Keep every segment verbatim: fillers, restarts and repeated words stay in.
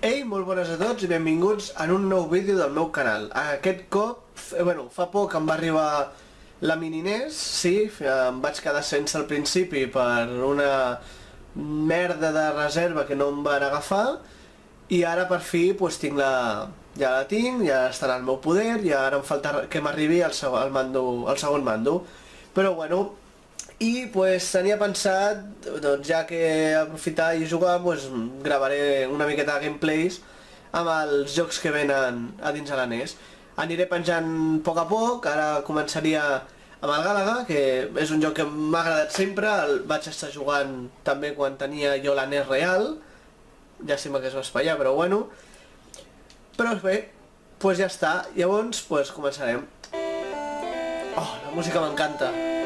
Ei, molt bones a tots i benvinguts en un nou vídeo del meu canal. Aquest cop, eh, bueno, fa poc em va arribar la mini N E S, sí, em vaig quedar sense al principi per una merda de reserva que no em van agafar i ara per fi pues, tinc la... ja la tinc, ja estarà al meu poder i ara em falta que m'arribi el, seg el, mando, el segon mando. Però bueno, i pues tenia pensat, doncs ja que aprofitar i jugar, pues gravaré una miqueta de gameplays amb els jocs que venen a dins de la N E S. Aniré penjant a poc a poc, ara començaria amb el Galaga, que és un joc que m'ha agradat sempre, el vaig estar jugant també quan tenia jo la N E S real, llàstima que es va espatllar, però bueno. Però bé, pues ja està, llavors pues començarem. Oh, la música m'encanta.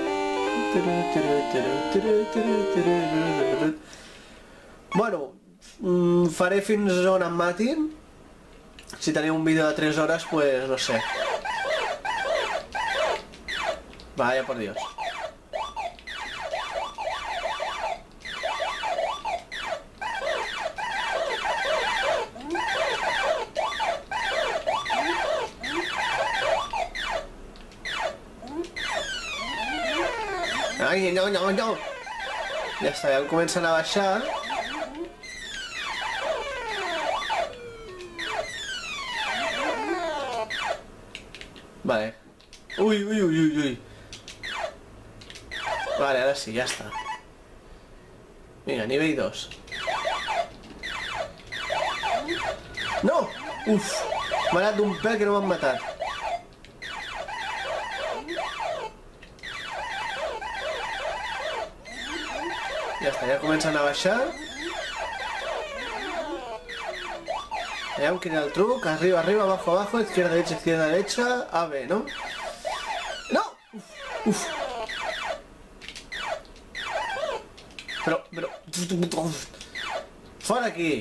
Bueno, faré fins on em matin. Si teniu un vídeo de tres hores, pues no sé. Vaya por Dios. Ai, no, no, no. Ja està, ja em comencen a baixar. Vale. Ui, ui, ui, ui, ui. Vale, ara sí, ja està. Vinga, nivell dos. No! Uf! M'ha anat d'un pèl que no m'han matat. Ja està, ja comencen a baixar. Veiem quin és el truc. Arriba, arriba, abajo, abajo, izquierda, derecha, izquierda, derecha. A, B, ¿no? ¡No! Uf, uf. Pero, pero... ¡Fuera aquí!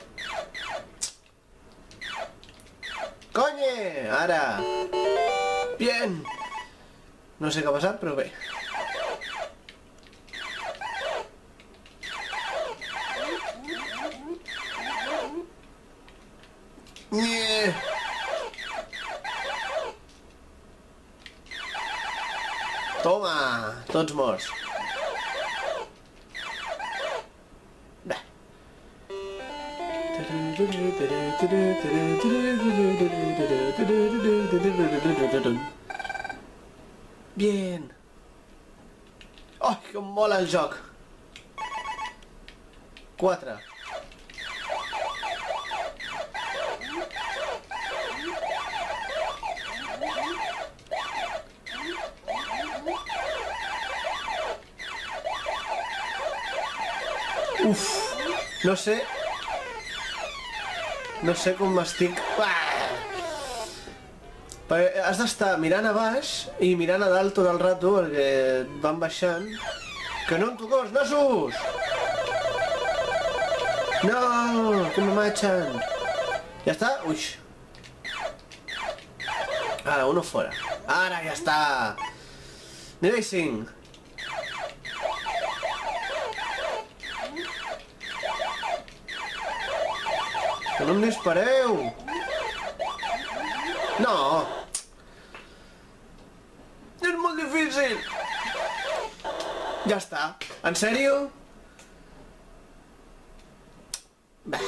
¡Coñe! Ara! Bien! No sé què ha passat, però bé. Nie. Toma, tots morts. Bé. Bien. Oh, que em mola el joc. Quatre. Uf, no sé, no sé com m'estic... Perquè has d'estar mirant a baix i mirant a dalt tot el rato perquè van baixant. Que no em toco els nassos! No, que me machan. Ja està? Uix. Ara, uno fora. Ara, ja està. Nivell cinc. Que no em dispareu! No! És molt difícil! Ja està. En sèrio? Bah.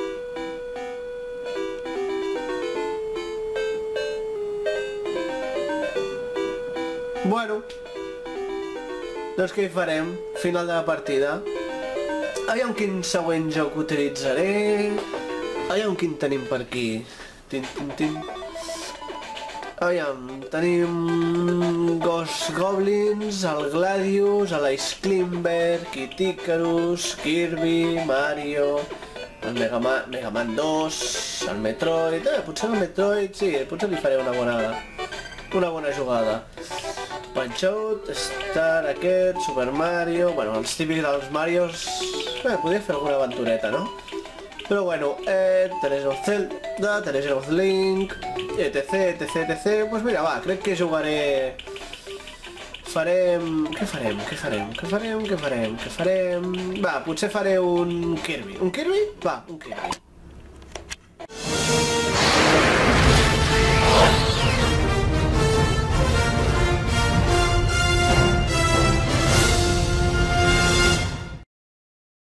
Bueno. Doncs què hi farem? Final de la partida. Aviam quin següent joc utilitzaré. Aviam quin tenim per aquí. Tin, tin, tin. Aviam, tenim Ghost Goblins, el Gladius, l'Ice Climber, Kid Icarus, Kirby, Mario, el Mega Man, Mega Man dos, el Metroid... Eh, potser el Metroid, sí, potser li faré una bona, una bona jugada. Punch-Out, Star, aquest, Super Mario... Bueno, els típics dels Marios... Eh, podria fer alguna aventureta, no? Però bueno, eh, The Legend of Zelda, The Legend of Link, etc, etc, etc... Pues mira, va, crec que jugaré... Farem... Què farem? Què farem? Què farem? Què farem? Què farem? Va, potser faré un Kirby. Un Kirby? Va, un Kirby.